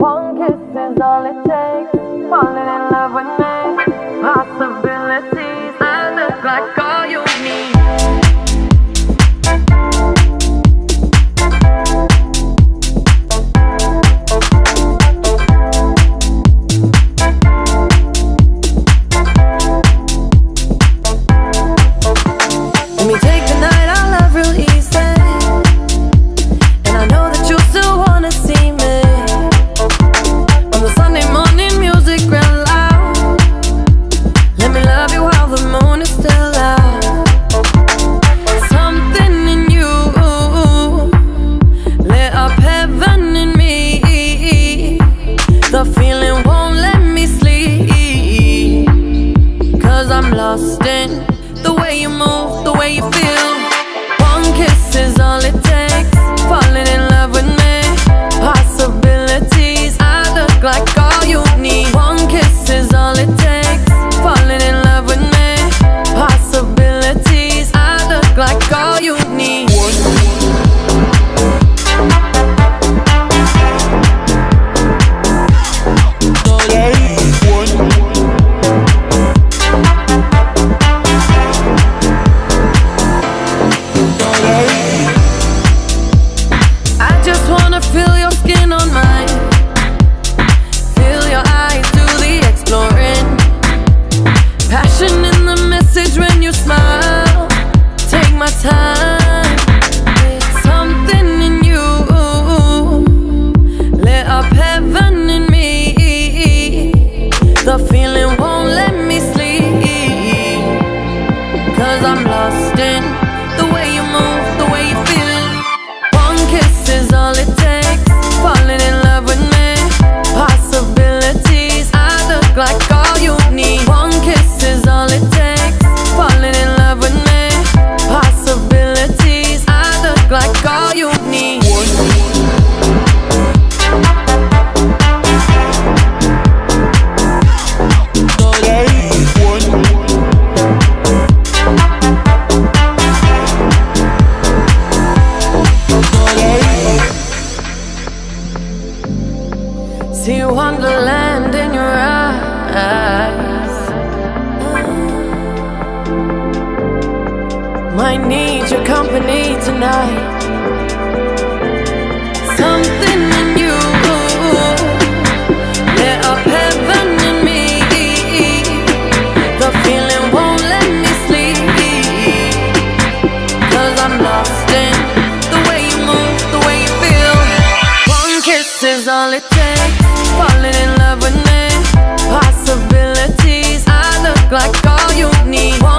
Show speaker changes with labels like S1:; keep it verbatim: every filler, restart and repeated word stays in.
S1: One kiss is all it takes. Falling in love with me. Possibilities. I look like all you need. Let me take the night I love real easy, and I know that you still wanna see me. On the Sunday morning music real loud. Let me love you while the moon is still out. Something in you lit up heaven in me. The feeling won't let me sleep, 'cause I'm lost in the way you move, the way you feel. One kiss is all it takes. Falling in love with me. Possibilities. I look like all you need. One kiss is all it takes. Falling in love with me. Possibilities. I look like all you need. Feel your skin on mine. Feel your eyes do the exploring. Passion in the message when you smile. Take my time. Something in you lit up heaven in me. The feeling won't let me sleep, 'cause I'm lost in the way you move, the way you feel. One kiss is all it takes. Falling in love with me. Possibilities. I look like all you need. One kiss is all it takes. Falling in love with me. Possibilities. I look like all you need. See wonderland in your eyes. Might need your company tonight. Something in you lit up heaven in me. The feeling won't let me sleep, 'cause I'm lost in the way you move, the way you feel. One kiss is all it takes. Falling in love with me. Possibilities. I look like all you need.